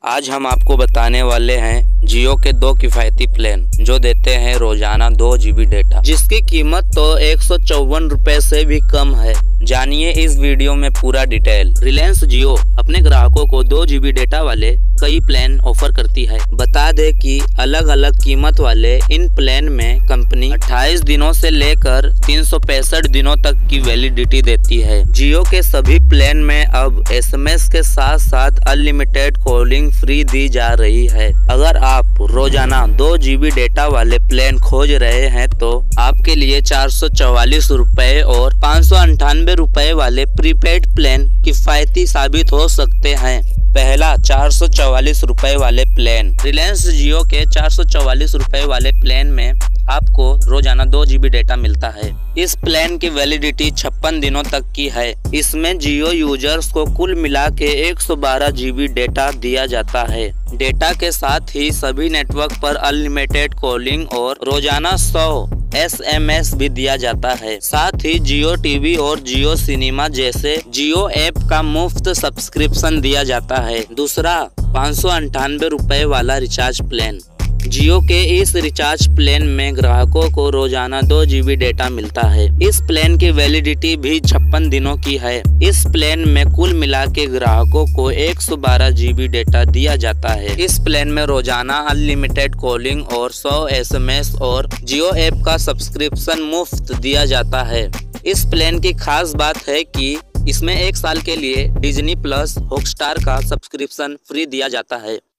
आज हम आपको बताने वाले हैं जियो के दो किफ़ायती प्लान जो देते हैं रोजाना 2 GB डेटा, जिसकी कीमत तो 154 रुपए से भी कम है। जानिए इस वीडियो में पूरा डिटेल। रिलायंस जियो अपने ग्राहकों को 2 GB डेटा वाले कई प्लान ऑफर करती है। बता दे कि अलग अलग कीमत वाले इन प्लान में कंपनी 28 दिनों से लेकर 365 दिनों तक की वैलिडिटी देती है। जियो के सभी प्लान में अब SMS के साथ साथ अनलिमिटेड कॉलिंग फ्री दी जा रही है। अगर आप रोजाना 2 GB डेटा वाले प्लान खोज रहे हैं तो आपके लिए 444 रुपए और 598 रुपए वाले प्रीपेड प्लान किफायती साबित हो सकते हैं। पहला 444 रुपए वाले प्लान। रिलायंस जियो के 444 रुपए वाले प्लान में आपको रोजाना 2 GB डेटा मिलता है। इस प्लान की वैलिडिटी 56 दिनों तक की है। इसमें जियो यूजर्स को कुल मिला के 112 GB डेटा दिया जाता है। डेटा के साथ ही सभी नेटवर्क पर अनलिमिटेड कॉलिंग और रोजाना 100 SMS भी दिया जाता है। साथ ही जियो टीवी और जियो सिनेमा जैसे जियो ऐप का मुफ्त सब्सक्रिप्शन दिया जाता है। दूसरा 598 रुपए वाला रिचार्ज प्लान। जियो के इस रिचार्ज प्लान में ग्राहकों को रोजाना 2 GB डेटा मिलता है। इस प्लान की वैलिडिटी भी 56 दिनों की है। इस प्लान में कुल मिला के ग्राहकों को 112 GB डेटा दिया जाता है। इस प्लान में रोजाना अनलिमिटेड कॉलिंग और 100 SMS और जियो ऐप का सब्सक्रिप्शन मुफ्त दिया जाता है। इस प्लान की खास बात है कि इसमें 1 साल के लिए डिज्नी प्लस हॉटस्टार का सब्सक्रिप्शन फ्री दिया जाता है।